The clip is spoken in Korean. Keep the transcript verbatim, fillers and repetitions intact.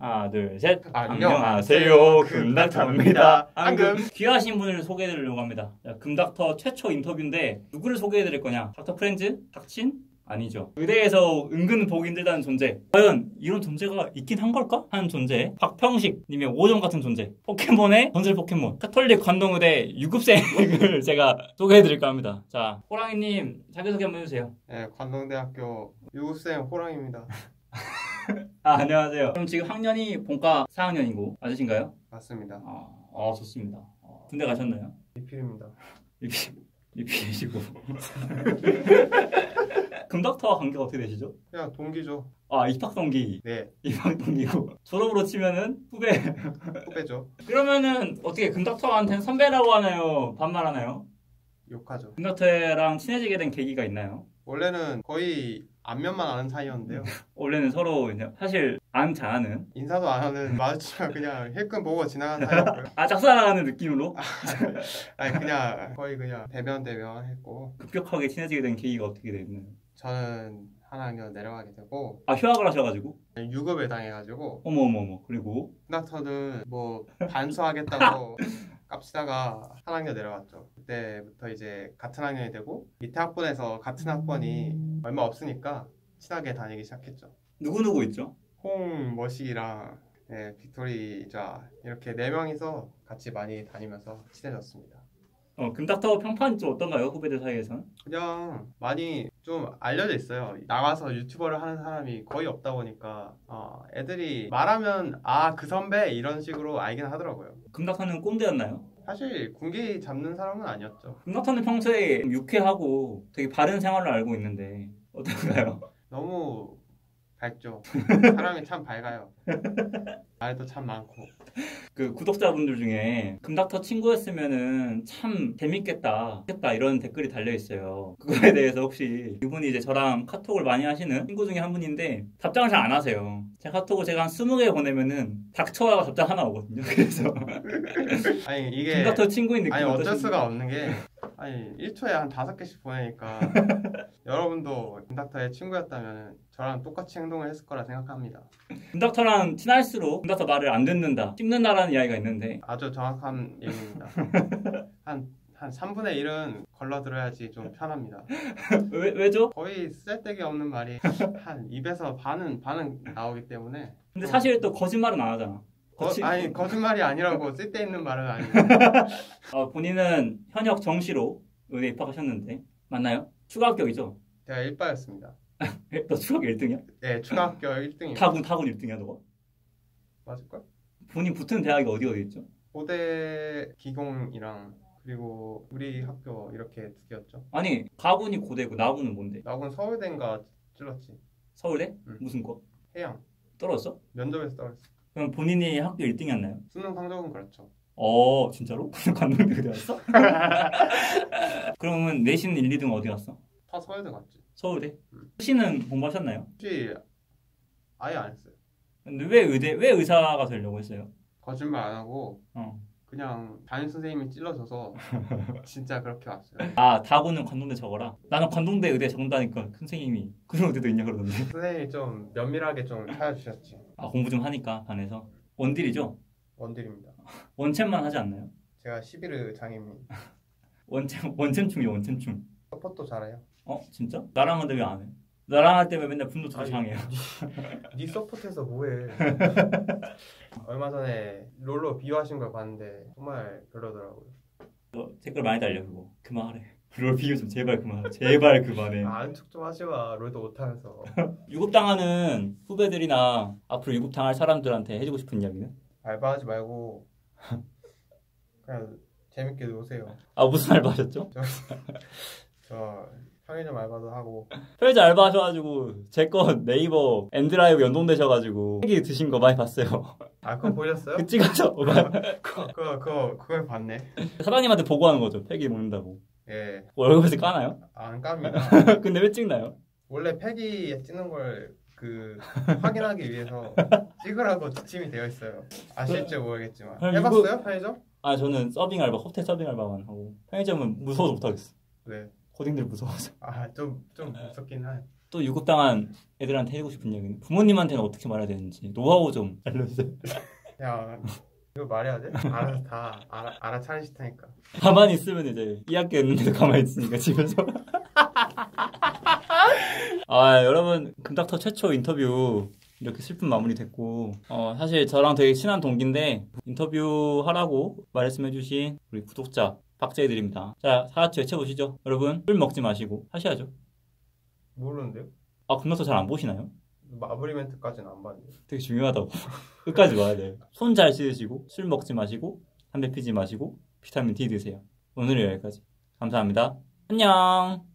하나 둘 셋. 안녕하세요. 금닥터입니다. 앙금. 귀하신 분을 소개해드리려고 합니다. 자, 금닥터 최초 인터뷰인데 누구를 소개해드릴 거냐? 닥터 프렌즈? 닥친? 아니죠. 의대에서 은근 보기 힘들다는 존재. 과연 이런 존재가 있긴 한 걸까? 하는 존재. 박평식 님의 오점 같은 존재. 포켓몬의 전설 포켓몬. 카톨릭 관동의대 유급생을 제가 소개해드릴까 합니다. 자, 호랑이님 자기소개 한번 해주세요. 네, 관동대학교 유급생 호랑이입니다. 아, 안녕하세요. 그럼 지금 학년이 본과 사 학년이고 맞으신가요? 맞습니다. 아, 아 좋습니다. 어, 군대 가셨나요? 리필입니다. 리필, 리필이시고. 금닥터와 관계가 어떻게 되시죠? 그냥 동기죠. 아, 입학 동기. 네. 입학 동기고. 졸업으로 치면은 후배. 후배죠. 그러면은 어떻게 금닥터한테는 선배라고 하나요? 반말하나요? 욕하죠. 금닥터랑 친해지게 된 계기가 있나요? 원래는 거의 안면만 아는 사이였는데요. 원래는 서로 이제 사실 안 잘하는 인사도 안 하는 마주치면 그냥 힐끔 보고 지나가는 사이였고요. 아, 짝사랑하는 느낌으로? 아니 그냥 거의 그냥 대면 대면 했고. 급격하게 친해지게 된 계기가 어떻게 됐나요? 저는 한 학년 내려가게 되고. 아, 휴학을 하셔가지고? 유급을 당해가지고. 어머 어머 어머. 그리고? 금닥터는 뭐 반수하겠다고 깝치다가 한 학년 내려갔죠. 그때부터 이제 같은 학년이 되고 밑에 학번에서 같은 학번이 얼마 없으니까 친하게 다니기 시작했죠. 누구누구 있죠? 홍, 머시랑 네, 빅토리자 이렇게 네 명이서 같이 많이 다니면서 친해졌습니다. 어, 금닥터 평판이 좀 어떤가요? 후배들 사이에서는? 그냥 많이 좀 알려져 있어요. 나가서 유튜버를 하는 사람이 거의 없다 보니까 어, 애들이 말하면 아, 그 선배 이런 식으로 알긴 하더라고요. 금닥터는 꼰대였나요? 사실 군기 잡는 사람은 아니었죠. 금닥터는 평소에 유쾌하고 되게 바른 생활을 알고 있는데 어떤가요? 너무 밝죠. 사람이 참 밝아요. 말도 참 많고. 그 구독자분들 중에 금닥터 친구였으면은 참 재밌겠다, 했다 이런 댓글이 달려 있어요. 그거에 대해서 혹시 이분이 이제 저랑 카톡을 많이 하시는 친구 중에 한 분인데 답장을 잘 안 하세요. 제 카톡을 제가 한 스무 개 보내면은 닥쳐라고 답장 하나 오거든요. 그래서 아니 이게 금닥터 친구인 느낌. 아니 어쩔 수가 없는 게 아니 일 초에 한 다섯 개씩 보내니까 여러분도 금닥터의 친구였다면 저랑 똑같이 행동을 했을 거라 생각합니다. 금닥터랑 친할수록 금닥터 말을 안 듣는다, 씹는다라는 이야기가 있는데 아주 정확한 얘기입니다. 한, 한 삼분의 일은 걸러들어야지 좀 편합니다. 왜, 왜죠? 거의 쓸데기 없는 말이 한 입에서 반은 반은 나오기 때문에. 근데 사실 또 거짓말은 안 하잖아. 거, 아니 거짓말이 아니라고 쓸데있는 말은 아니에요. 어, 본인은 현역 정시로 의대 입학하셨는데 맞나요? 추가 합격이죠? 제가 일바였습니다. 너 추가 일 등이야? 네, 추가 합격 일 등입니다. 타군 타군 일 등이야 너가? 맞을걸? 본인 붙은 대학이 어디 어디 있죠? 고대 기공이랑 그리고 우리 학교 이렇게 두 개였죠. 아니 가군이 고대고 나군은 뭔데? 나군 서울대인가 찔렀지. 서울대? 응. 무슨 거? 해양. 떨어졌어? 면접에서 떨어졌어. 그럼 본인이 학교 일 등이었나요? 수능 성적은 그렇죠. 어 진짜로? 관동대 어디 갔어? 그러면 내신 일, 이 등 어디 갔어? 다 서울대 갔지. 서울대? 응. 수시는 공부하셨나요? 혹시 아예 안 했어요. 근데 왜 의대, 왜 의사가 되려고 했어요? 거짓말 안 하고 어. 그냥 담임 선생님이 찔러줘서 진짜 그렇게 왔어요. 아, 다구는 관동대 적어라. 나는 관동대 의대 적는다니까 선생님이 그런 의대도 있냐 그러던데. 선생님이 좀 면밀하게 좀 찾아주셨지. 아, 공부 좀 하니까 반에서. 원딜이죠? 원딜입니다. 원챔만 하지 않나요? 제가 십일 장애입니다. 원챔, 원챔충이요 원챔충. 서포터 잘해요. 어? 진짜? 나랑 하는데 왜 안 해? 나랑 할 때 왜 맨날 분노 아니, 조장해요? 네 서포트해서 뭐해. 얼마 전에 롤로 비유하신 걸 봤는데 정말 별로더라고요. 너 댓글 많이 달려 그거. 그만하래. 롤 비유 좀 제발 그만하래. 제발 그만해. 아, 안축 좀 하지 마. 롤도 못하면서. 유급당하는 후배들이나 앞으로 유급당할 사람들한테 해주고 싶은 이야기는? 알바하지 말고 그냥 재밌게 노세요. 아, 무슨 알바 하셨죠? 저, 저 편의점 알바도 하고. 편의점 알바 하셔가지고 제 거 네이버 엔드라이브 연동되셔가지고 팩이 드신 거 많이 봤어요. 아, 그거 보셨어요? 그 찍어서 그거 그거 그거 그걸 봤네. 사장님한테 보고하는 거죠. 팩이 먹는다고. 예. 월급에서 까나요? 안 깝니다. 근데 왜 찍나요? 원래 팩이 찍는 걸 그 확인하기 위해서 찍으라고 지침이 되어 있어요. 아실지 모르겠지만. 그럼 해봤어요? 이거- 편의점? 아, 저는 서빙 알바, 호텔 서빙 알바만 하고 편의점은 무서워서 못하겠어. 네. 고딩들 무서워서. 아, 좀 좀 무섭긴 한. 또 유급당한 애들한테 해주고 싶은 얘기는 부모님한테는 어떻게 말해야 되는지 노하우 좀 알려주세요. 야 이거 말해야 돼? 알아서 다 알아, 알아차리실 테니까. 가만히 있으면 이제 이 학기 했는데도 가만히 있으니까 집에서. 아 여러분 금닥터 최초 인터뷰 이렇게 슬픈 마무리 됐고 어, 사실 저랑 되게 친한 동기인데 인터뷰 하라고 말씀해주신 우리 구독자 박제해드립니다. 자 다같이 외쳐보시죠. 여러분 술 먹지 마시고 하셔야죠. 모르는데요? 아 금닥터 잘 안 보시나요? 마무리 멘트까지는 안 봤는데. 되게 중요하다고. 끝까지 봐야 돼요. 손 잘 씻으시고 술 먹지 마시고 담배 피지 마시고 비타민 D 드세요. 오늘은 여기까지. 감사합니다. 안녕.